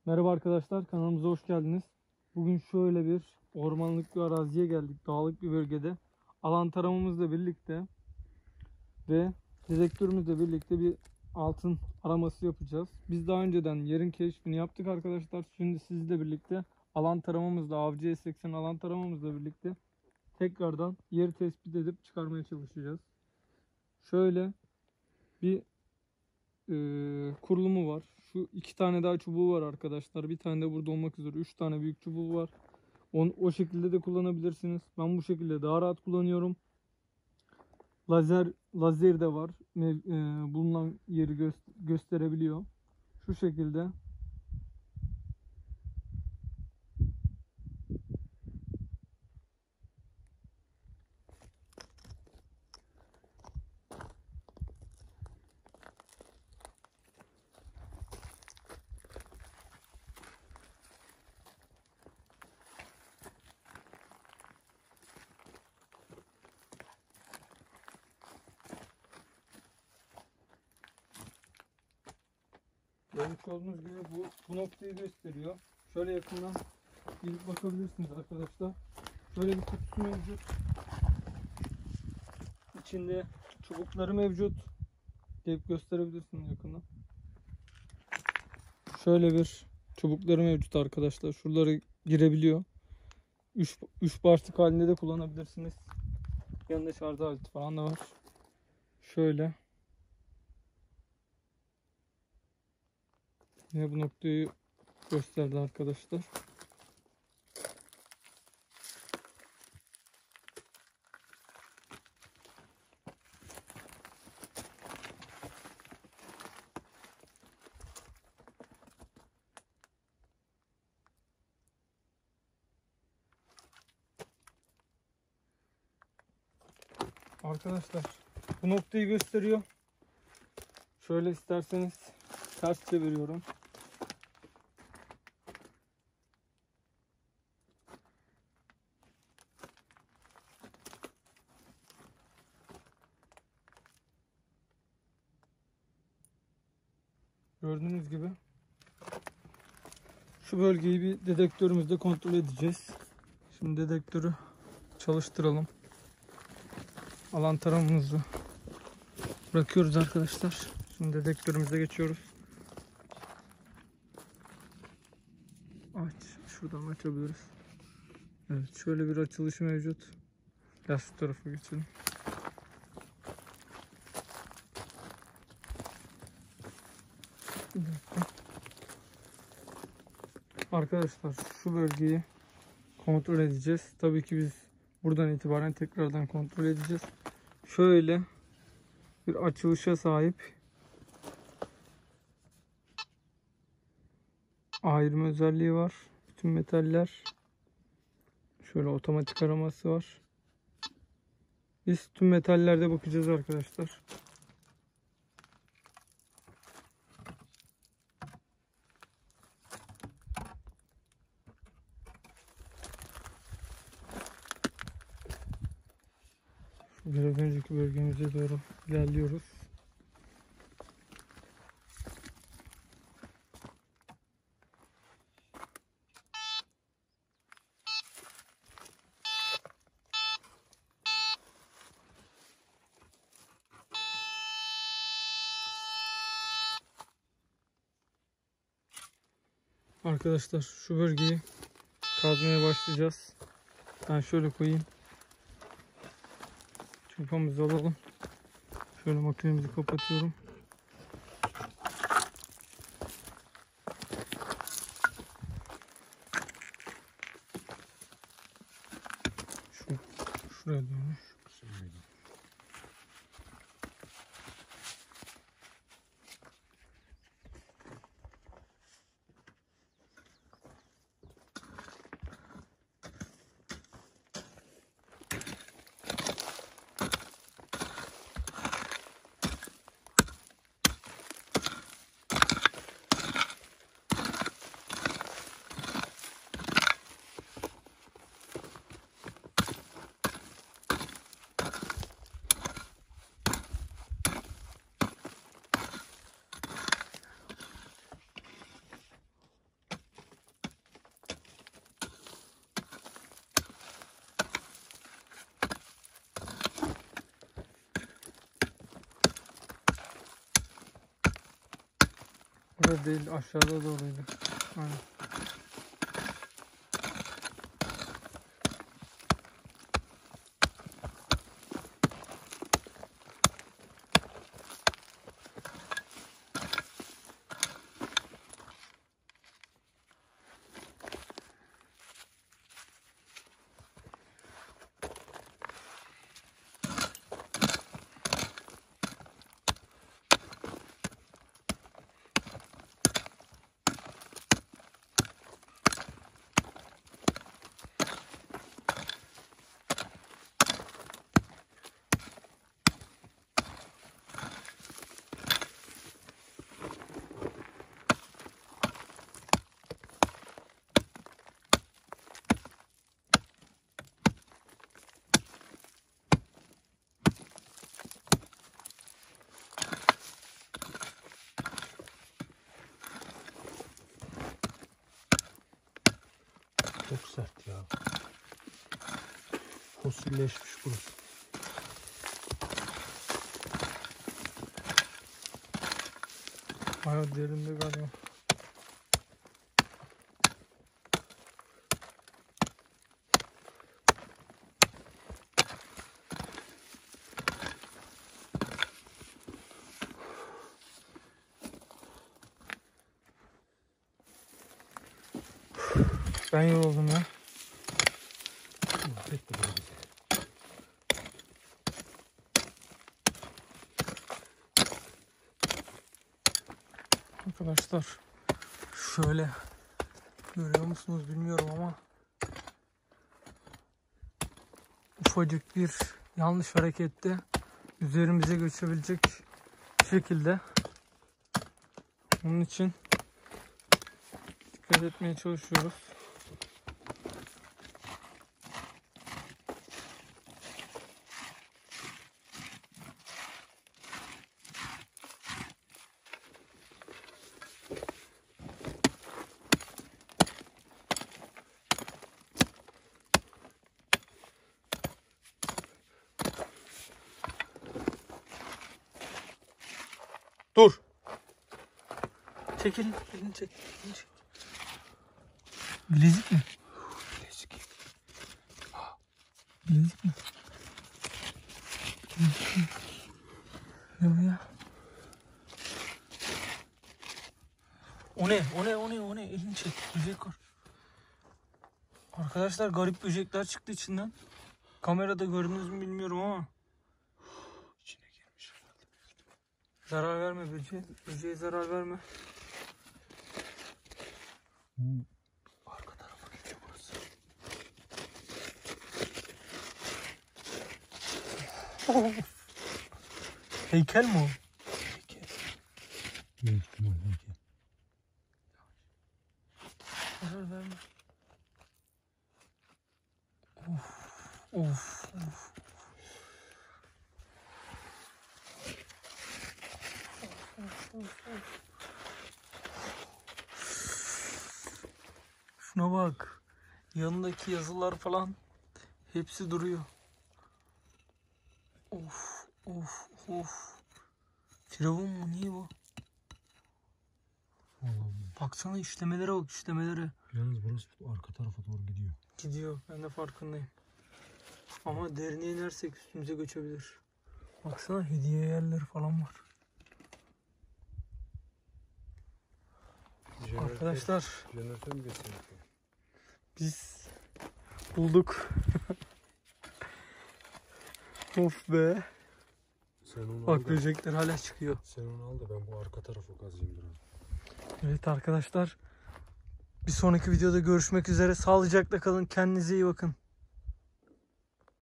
Merhaba arkadaşlar, kanalımıza hoş geldiniz. Bugün şöyle bir ormanlık bir araziye geldik, dağlık bir bölgede. Alan taramamızla birlikte ve dedektörümüzle birlikte bir altın araması yapacağız. Biz daha önceden yerin keşfini yaptık arkadaşlar. Şimdi sizle birlikte alan taramamızla, Avcı S80 alan taramamızla birlikte tekrardan yeri tespit edip çıkarmaya çalışacağız. Şöyle bir kurulumu var. Şu iki tane daha çubuğu var arkadaşlar. Bir tane de burada olmak üzere 3 tane büyük çubuğu var. O şekilde de kullanabilirsiniz. Ben bu şekilde daha rahat kullanıyorum. Lazer de var. Bulunan yeri gösterebiliyor. Şu şekilde. Görmüş olduğunuz gibi bu noktayı gösteriyor. Şöyle yakından gelip bakabilirsiniz arkadaşlar. Şöyle bir kutusu mevcut. İçinde çubukları mevcut. Gelip gösterebilirsiniz yakından. Şöyle bir çubukları mevcut arkadaşlar. Şuraları girebiliyor. 3 başlık halinde de kullanabilirsiniz. Yanında şarj aleti falan da var. Şöyle. Yine bu noktayı gösterdi arkadaşlar. Arkadaşlar bu noktayı gösteriyor. Şöyle isterseniz ters çeviriyorum. Gördüğünüz gibi şu bölgeyi bir dedektörümüzle kontrol edeceğiz. Şimdi dedektörü çalıştıralım. Alan taramamızı bırakıyoruz arkadaşlar. Şimdi dedektörümüze geçiyoruz. Şuradan açabiliriz. Evet, şöyle bir açılışı mevcut. Gel şu tarafa geçelim. Arkadaşlar şu bölgeyi kontrol edeceğiz. Tabii ki biz buradan itibaren tekrardan kontrol edeceğiz. Şöyle bir açılışa sahip, ayırma özelliği var. Bütün metaller. Şöyle otomatik araması var. Biz tüm metallerde bakacağız arkadaşlar. Biraz önceki bölgemize doğru ilerliyoruz. Arkadaşlar şu bölgeyi kazmaya başlayacağız. Ben şöyle koyayım. Çırpamızı alalım. Şöyle makinemizi kapatıyorum. Şuraya dönmüş. yukarı değil, aşağıda doğruydu. Aynen. Çok sert ya. Fosilleşmiş burası. Bayağı derinde galiba. Ben yoruldum ya. Arkadaşlar şöyle görüyor musunuz bilmiyorum ama ufacık bir yanlış harekette üzerimize göçebilecek şekilde, onun için dikkat etmeye çalışıyoruz. Dur. Çekil, elini çek, elini çek. Bilezik mi? Bilezik. Bilezik mi? Ne bu ya? O ne? O ne? O ne? O ne? Elini çek. Böcek var. Arkadaşlar garip böcekler çıktı içinden. Kamerada gördünüz mü bilmiyorum ama. İçine girmiş herhalde. Zarar verme böceğe. Böceğe zarar verme. Arka tarafa geçiyor burası. Heykel mi o? Heykel. Büyük ihtimal heykel. Zarar verme. Of. Of. Of. Şuna bak. Yanındaki yazılar falan hepsi duruyor. Of of of. Firavun mu? Niye bu? Vallahi. Baksana işlemelere bak, işlemelere. Yalnız burası arka tarafa doğru gidiyor. Gidiyor. Ben de farkındayım. Ama derine inersek üstümüze göçebilir. Baksana hediye yerleri falan var. Arkadaşlar Jeneratör mi gösteriyor? biz bulduk. Of be. Sen onu Bak al da, böcekler hala çıkıyor. sen onu al da ben bu arka tarafı kazayım biraz. Evet arkadaşlar. Bir sonraki videoda görüşmek üzere. Sağlıcakla kalın. Kendinize iyi bakın.